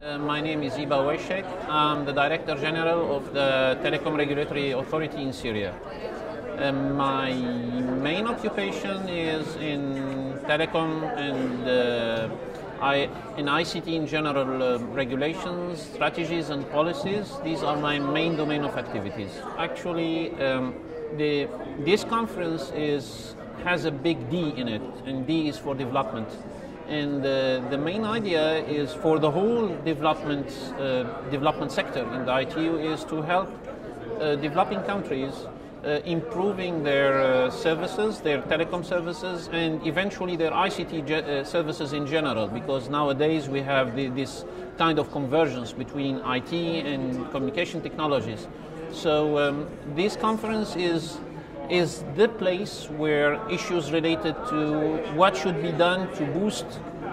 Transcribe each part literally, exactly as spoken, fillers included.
Uh, my name is Iba Weishek. I'm the Director General of the Telecom Regulatory Authority in Syria. Uh, my main occupation is in telecom and uh, I, in I C T in general, uh, regulations, strategies and policies. These are my main domain of activities. Actually, um, the, this conference is, has a big D in it, and D is for development. And uh, the main idea is for the whole development, uh, development sector in the I T U is to help uh, developing countries uh, improving their uh, services, their telecom services, and eventually their I C T uh, services in general, because nowadays we have the, this kind of convergence between I T and communication technologies. So um, this conference is is the place where issues related to what should be done to boost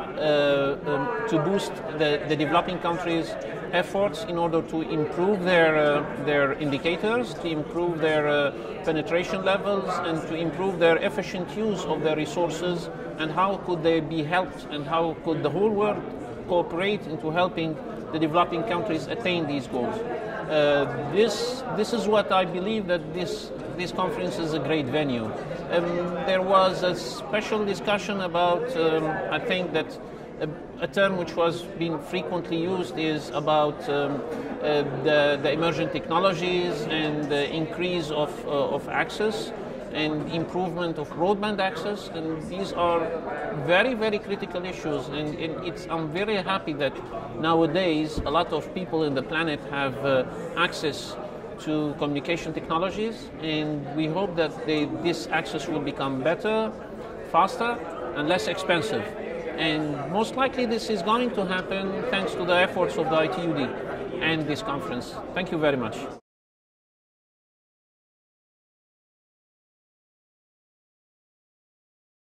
uh, um, to boost the, the developing countries' efforts in order to improve their uh, their indicators, to improve their uh, penetration levels, and to improve their efficient use of their resources, and how could they be helped, and how could the whole world cooperate into helping the developing countries attain these goals. Uh, this this is what I believe that this this conference is a great venue. Um, there was a special discussion about, um, I think that a, a term which was being frequently used is about um, uh, the, the emerging technologies and the increase of, uh, of access and improvement of broadband access, and these are very, very critical issues, and, and it's, I'm very happy that nowadays a lot of people in the planet have uh, access to communication technologies, and we hope that they, this access will become better, faster, and less expensive. And most likely this is going to happen thanks to the efforts of the I T U D and this conference. Thank you very much.